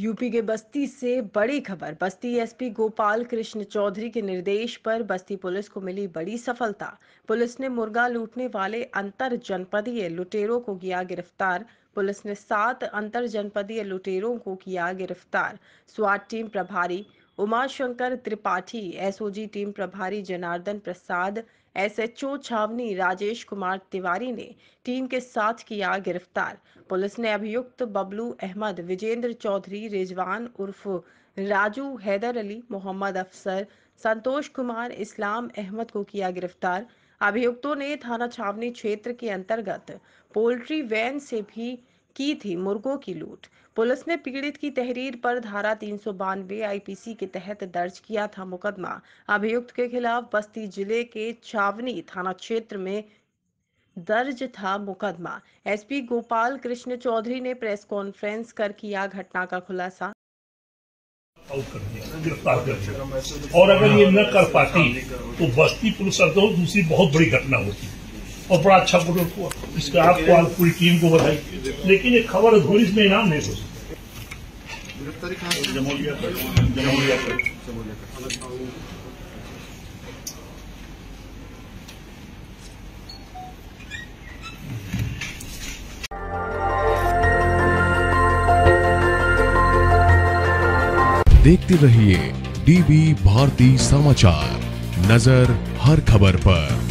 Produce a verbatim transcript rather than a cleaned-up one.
UP के बस्ती से बड़ी खबर। बस्ती एसपी गोपाल कृष्ण चौधरी के निर्देश पर बस्ती पुलिस को मिली बड़ी सफलता। पुलिस ने मुर्गा लूटने वाले अंतर जनपदीय लुटेरों को किया गिरफ्तार। पुलिस ने सात अंतर जनपदीय लुटेरों को किया गिरफ्तार। स्वाट टीम प्रभारी उमाशंकर त्रिपाठी, एसओजी टीम प्रभारी जनार्दन प्रसाद, एसएचओ छावनी राजेश कुमार तिवारी ने टीम के साथ किया गिरफ्तार। पुलिस ने अभियुक्त बबलू अहमद, विजेंद्र चौधरी, रिजवान उर्फ राजू, हैदर अली, मोहम्मद अफसर, संतोष कुमार, इस्लाम अहमद को किया गिरफ्तार। अभियुक्तों ने थाना छावनी क्षेत्र के अंतर्गत पोल्ट्री वैन से भी की थी मुर्गों की लूट। पुलिस ने पीड़ित की तहरीर पर धारा तीन सौ बानवे आईपीसी के तहत दर्ज किया था मुकदमा। अभियुक्त के खिलाफ बस्ती जिले के छावनी थाना क्षेत्र में दर्ज था मुकदमा। एसपी गोपाल कृष्ण चौधरी ने प्रेस कॉन्फ्रेंस कर किया घटना का खुलासा। गिरफ्तार कर दिया और अगर ये न कर पाती तो बस्ती पुलिस तो दूसरी बहुत बड़ी घटना होती और बड़ा अच्छा फोटो हुआ। इसके आपको आप पूरी टीम को बधाई, लेकिन ये खबर अधूरी में इनाम नहीं हो देखते रहिए डीवी भारती समाचार, नजर हर खबर पर।